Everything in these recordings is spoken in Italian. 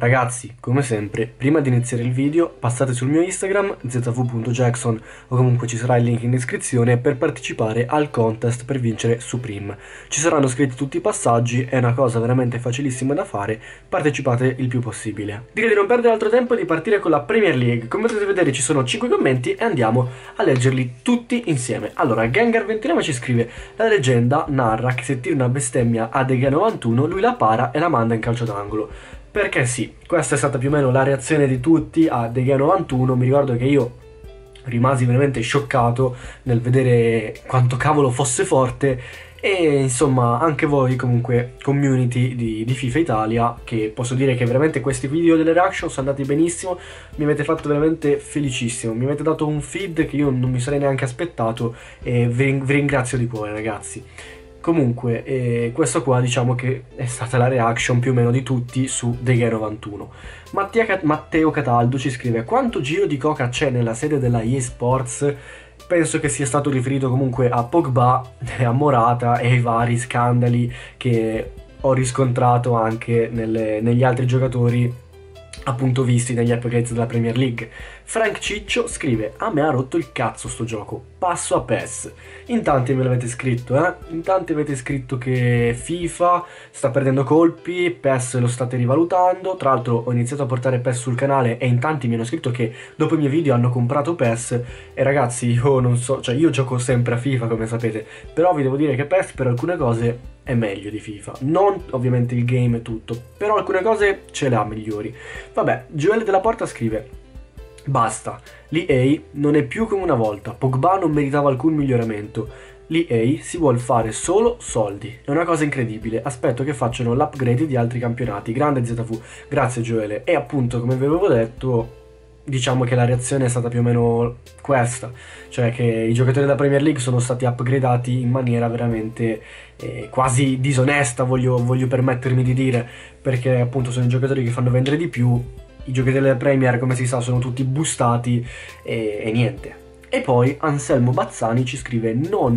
Ragazzi, come sempre, prima di iniziare il video passate sul mio Instagram zv.jackson o comunque ci sarà il link in descrizione per partecipare al contest per vincere Supreme. Ci saranno scritti tutti i passaggi, è una cosa veramente facilissima da fare, partecipate il più possibile. Direi di non perdere altro tempo e di partire con la Premier League. Come potete vedere ci sono 5 commenti e andiamo a leggerli tutti insieme. Allora, Gengar29 ci scrive: la leggenda narra che se tira una bestemmia a Dega91 lui la para e la manda in calcio d'angolo. Perché sì, questa è stata più o meno la reazione di tutti a Dega91. Mi ricordo che io rimasi veramente scioccato nel vedere quanto cavolo fosse forte. E insomma anche voi comunque community di FIFA Italia, che posso dire che veramente questi video delle reaction sono andati benissimo, mi avete fatto veramente felicissimo, mi avete dato un feed che io non mi sarei neanche aspettato e vi ringrazio di cuore, ragazzi. Comunque, questo qua diciamo che è stata la reaction più o meno di tutti su Dega91. Matteo Cataldo ci scrive: quanto giro di coca c'è nella sede della EA Sports? Penso che sia stato riferito comunque a Pogba, a Morata e ai vari scandali che ho riscontrato anche negli altri giocatori appunto visti negli upgrades della Premier League. Frank Ciccio scrive: a me ha rotto il cazzo sto gioco, passo a PES. In tanti me l'avete scritto, in tanti avete scritto che FIFA sta perdendo colpi, PES lo state rivalutando. Tra l'altro ho iniziato a portare PES sul canale e in tanti mi hanno scritto che dopo i miei video hanno comprato PES. E ragazzi, io non so, cioè io gioco sempre a FIFA come sapete, però vi devo dire che PES per alcune cose è meglio di FIFA. Non ovviamente il game e tutto, però alcune cose ce le ha migliori. Vabbè, Gioele della Porta scrive: basta, l'EA non è più come una volta, Pogba non meritava alcun miglioramento, l'EA si vuol fare solo soldi, è una cosa incredibile, aspetto che facciano l'upgrade di altri campionati. Grande ZV, grazie Gioele. E appunto, come vi avevo detto, diciamo che la reazione è stata più o meno questa, cioè che i giocatori della Premier League sono stati upgradati in maniera veramente quasi disonesta, voglio permettermi di dire, perché appunto sono i giocatori che fanno vendere di più. I giocatori della Premier, come si sa, sono tutti boostati e niente. E poi Anselmo Bazzani ci scrive: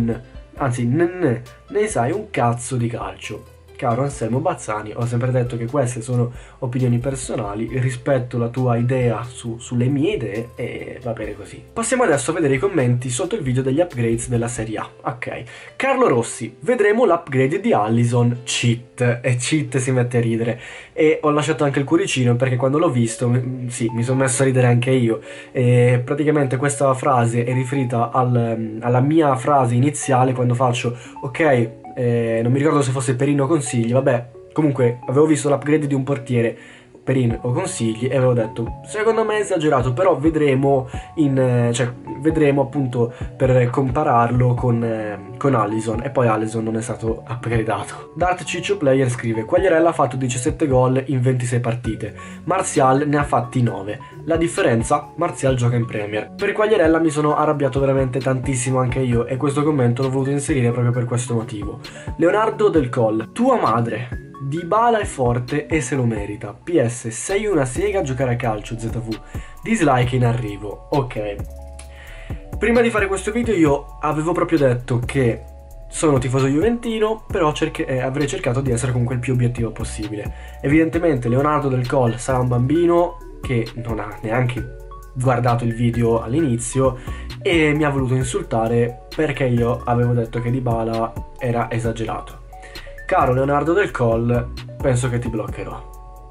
ne sai un cazzo di calcio. Caro Anselmo Bazzani, ho sempre detto che queste sono opinioni personali, rispetto la tua idea sulle mie idee e va bene così. Passiamo adesso a vedere i commenti sotto il video degli upgrades della Serie A. Ok, Carlo Rossi: vedremo l'upgrade di Alisson, cheat. E cheat si mette a ridere. E ho lasciato anche il cuoricino perché quando l'ho visto, sì, mi sono messo a ridere anche io. E praticamente questa frase è riferita alla mia frase iniziale quando faccio ok. Non mi ricordo se fosse Perin o Consigli, vabbè, comunque avevo visto l'upgrade di un portiere, Perin o Consigli, e avevo detto secondo me è esagerato, però vedremo vedremo appunto per compararlo con Alisson, e poi Alisson non è stato upgradato. Dart Ciccio Player scrive: Quagliarella ha fatto 17 gol in 26 partite, Martial ne ha fatti 9, la differenza? Martial gioca in Premier. Per Quagliarella mi sono arrabbiato veramente tantissimo anche io, e questo commento l'ho voluto inserire proprio per questo motivo. Leonardo Del Coll: tua madre, Dybala è forte e se lo merita. PS, sei una sega a giocare a calcio, ZV. Dislike in arrivo. Ok. Prima di fare questo video io avevo proprio detto che sono tifoso juventino, però avrei cercato di essere comunque il più obiettivo possibile. Evidentemente Leonardo Del Coll sarà un bambino che non ha neanche guardato il video all'inizio e mi ha voluto insultare perché io avevo detto che Dybala era esagerato. Caro Leonardo Del Coll, penso che ti bloccherò.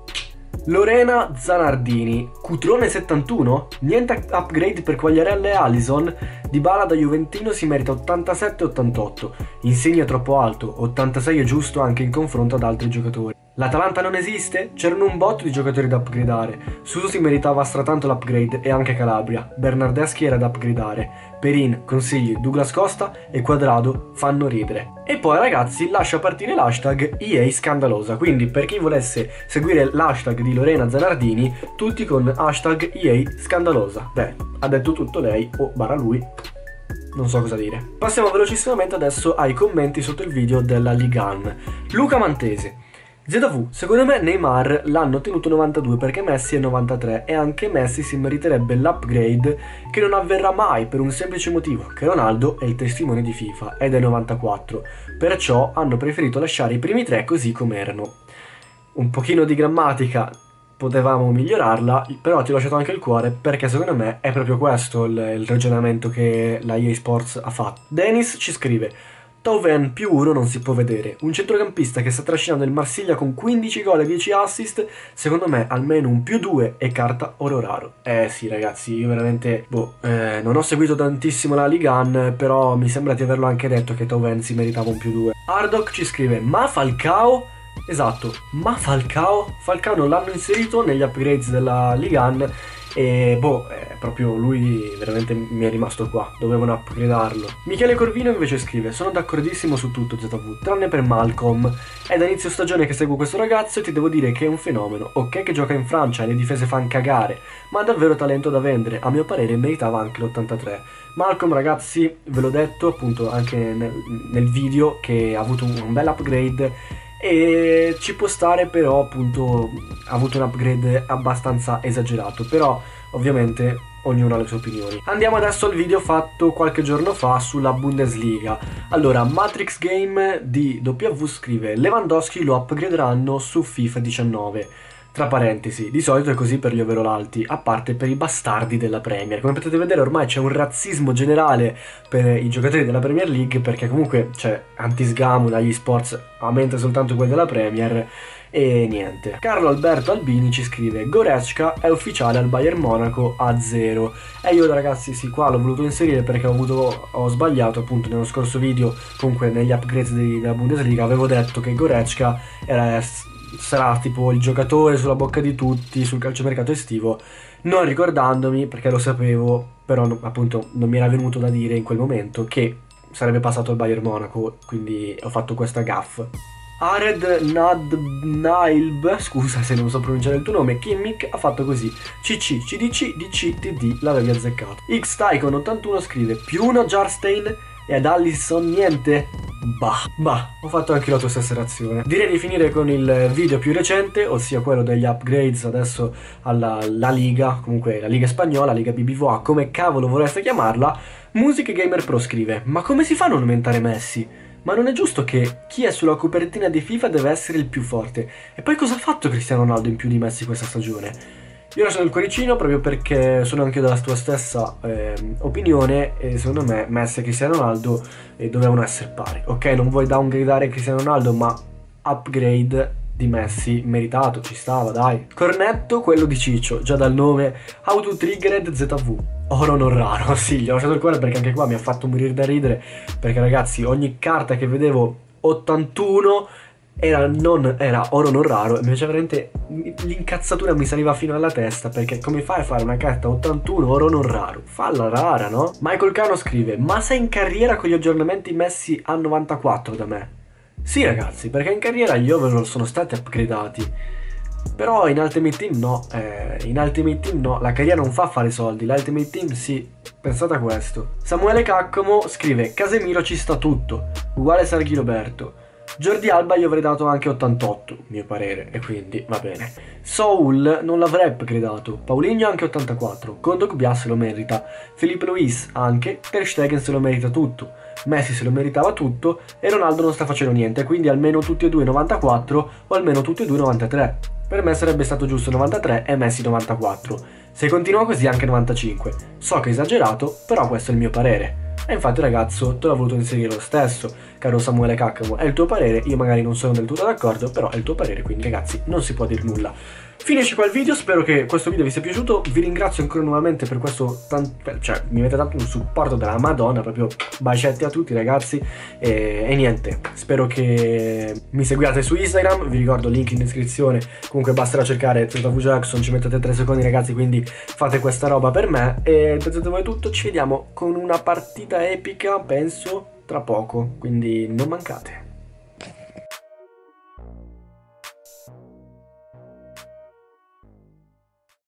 Lorena Zanardini: Cutrone 71? Niente upgrade per Quagliarella e Alisson? Dybala da juventino si merita 87-88, Insigne è troppo alto, 86 è giusto anche in confronto ad altri giocatori. L'Atalanta non esiste? C'erano un botto di giocatori da upgradare. Suso si meritava stratanto l'upgrade e anche Calabria. Bernardeschi era da upgradare. Perin, Consigli, Douglas Costa e Quadrado fanno ridere. E poi ragazzi lascia partire l'hashtag EA Scandalosa, quindi per chi volesse seguire l'hashtag di Lorena Zanardini, tutti con hashtag EA Scandalosa. Beh, ha detto tutto lei o barra lui. Non so cosa dire. Passiamo velocissimamente adesso ai commenti sotto il video della Ligue 1. Luca Mantese: ZV, secondo me Neymar l'hanno tenuto 92 perché Messi è 93 e anche Messi si meriterebbe l'upgrade che non avverrà mai per un semplice motivo, che Ronaldo è il testimone di FIFA ed è 94, perciò hanno preferito lasciare i primi tre così come erano. Un pochino di grammatica potevamo migliorarla, però ti ho lasciato anche il cuore perché secondo me è proprio questo il ragionamento che la EA Sports ha fatto. Dennis ci scrive: Thauvin più 1 non si può vedere, un centrocampista che sta trascinando il Marsiglia con 15 gol e 10 assist, secondo me almeno un più 2 e carta oro raro. Sì ragazzi, io veramente, non ho seguito tantissimo la Ligue 1, però mi sembra di averlo anche detto che Thauvin si meritava un più 2. Hardock ci scrive: ma Falcao? Esatto, ma Falcao non l'hanno inserito negli upgrades della Ligue 1 e proprio lui veramente mi è rimasto qua, dovevano upgradarlo. Michele Corvino invece scrive: sono d'accordissimo su tutto ZV, tranne per Malcolm. È da inizio stagione che seguo questo ragazzo e ti devo dire che è un fenomeno. Ok che gioca in Francia e le difese fan cagare, ma ha davvero talento da vendere, a mio parere meritava anche l'83. Malcolm ragazzi, ve l'ho detto appunto anche nel video che ha avuto un bel upgrade e ci può stare, però appunto ha avuto un upgrade abbastanza esagerato, però ovviamente ognuno ha le sue opinioni. Andiamo adesso al video fatto qualche giorno fa sulla Bundesliga. Allora, Matrix Game di W scrive: Lewandowski lo upgraderanno su FIFA 19. Tra parentesi, di solito è così per gli overall alti, a parte per i bastardi della Premier. Come potete vedere ormai c'è un razzismo generale per i giocatori della Premier League, perché comunque c'è anti-sgamo dagli sports, aumenta soltanto quelli della Premier e niente. Carlo Alberto Albini ci scrive: Goretzka è ufficiale al Bayern Monaco a 0. E io ragazzi sì, qua l'ho voluto inserire perché ho sbagliato appunto nello scorso video, comunque negli upgrades della Bundesliga avevo detto che Goretzka sarà tipo il giocatore sulla bocca di tutti sul calciomercato estivo, non ricordandomi, perché lo sapevo, però appunto non mi era venuto da dire in quel momento che sarebbe passato al Bayern Monaco, quindi ho fatto questa gaffe. Ared Nailb, scusa se non so pronunciare il tuo nome, Kimmich ha fatto così: CC, CDC, DC, TD, l'avevi azzeccato. X Tycoon 81 scrive: più 1 Jarstein e ad Allison niente? Bah, ho fatto anche la tua stessa reazione. Direi di finire con il video più recente, ossia quello degli upgrades adesso alla Liga, comunque la Liga Spagnola, Liga BBVA, come cavolo vorreste chiamarla. Music Gamer Pro scrive: ma come si fa a non aumentare Messi? Ma non è giusto che chi è sulla copertina di FIFA deve essere il più forte? E poi cosa ha fatto Cristiano Ronaldo in più di Messi questa stagione? Io lascio il cuoricino proprio perché sono anche della tua stessa opinione e secondo me Messi e Cristiano Ronaldo dovevano essere pari. Ok, non vuoi downgradare Cristiano Ronaldo, ma upgrade di Messi meritato, ci stava, dai. Cornetto, quello di Ciccio, già dal nome Auto Triggered ZV. Oro non raro, sì, gli ho lasciato il cuore perché anche qua mi ha fatto morire da ridere, perché ragazzi ogni carta che vedevo 81 era oro non raro e invece veramente l'incazzatura mi saliva fino alla testa, perché come fai a fare una carta 81 oro non raro? Falla rara, no? Michael Cano scrive: ma sei in carriera con gli aggiornamenti messi a 94 da me? Sì ragazzi, perché in carriera gli overall sono stati upgradati, però in Ultimate Team no, la carriera non fa fare soldi, l'Ultimate Team sì, pensate a questo. Samuele Caccomo scrive: Casemiro ci sta tutto, uguale Sergio Roberto. Jordi Alba io avrei dato anche 88, mio parere, e quindi va bene. Saul non l'avrei upgradato, Paulinho anche 84, Kondogbia se lo merita, Felipe Luis anche, Ter Stegen se lo merita tutto, Messi se lo meritava tutto e Ronaldo non sta facendo niente, quindi almeno tutti e due 94 o almeno tutti e due 93. Per me sarebbe stato giusto 93 e Messi 94. Se continua così anche 95. So che è esagerato, però questo è il mio parere. E infatti ragazzo, te l'ho voluto inserire lo stesso, caro Samuele Caccamo, è il tuo parere, io magari non sono del tutto d'accordo, però è il tuo parere, quindi ragazzi non si può dire nulla. Finisce qua il video, spero che questo video vi sia piaciuto, vi ringrazio ancora nuovamente per questo, mi avete dato un supporto della Madonna, proprio bacetti a tutti ragazzi, e niente, spero che mi seguiate su Instagram, vi ricordo link in descrizione, comunque basterà cercare ZV Jackson, ci mettete 3 secondi ragazzi, quindi fate questa roba per me, e per ZV è tutto, ci vediamo con una partita epica, penso, tra poco, quindi non mancate.